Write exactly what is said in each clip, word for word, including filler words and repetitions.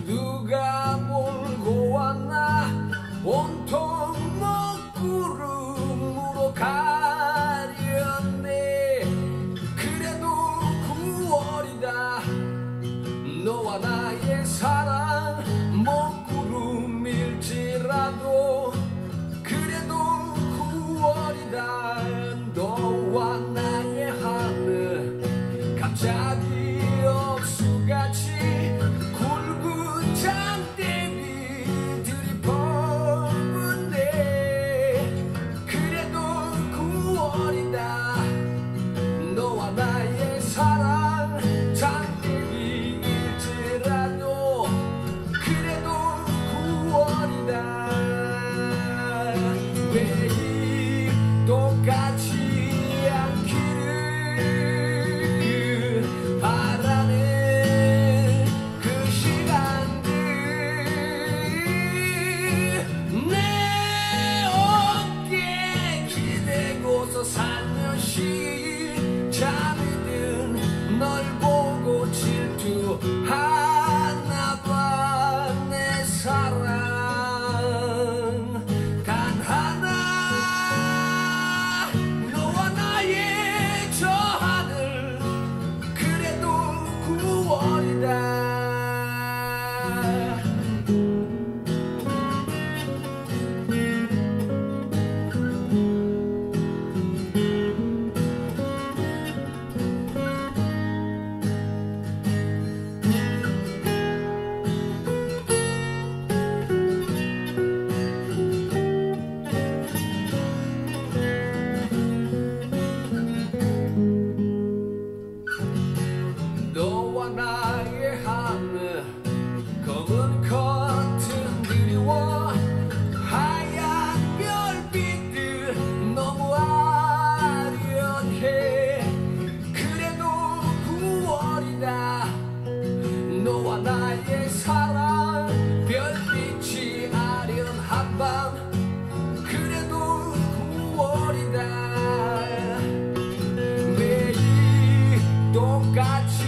누가 몰고 왔나 온통 먹구름으로 가렸네. 그래도 구월이다 너와 나의 사랑 먹구름일지라도 그래도 구월이다 너와 나의 하늘 갑자기 억수같이 굵은 장대비들이 퍼붓네. 그래도 구월이다 너와 나의 사랑 장대비일지라도 그래도 구월이다. 매일 똑같이 않기를 바라는 그 시간들 내 어깨에 기대고서 살며시 잠이 든 널 보고 질투하나봐. 내 사랑 단 하나 너와 나의 저 하늘 그래도 구월이다. 너와 나의 하늘 검은 커튼 그리워 하얀 별빛들 너무 아련해. 그래도 구월이다 너와 나의 사랑 별빛이 아련한 밤 그래도 구월이다. 매일 똑같이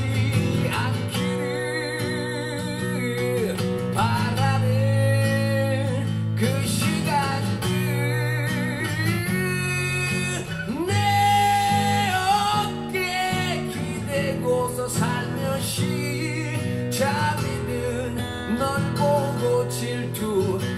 않기를 바라는 그 시간들 내 어깨에 기대고서 살며시 잠이 든 널 보고 질투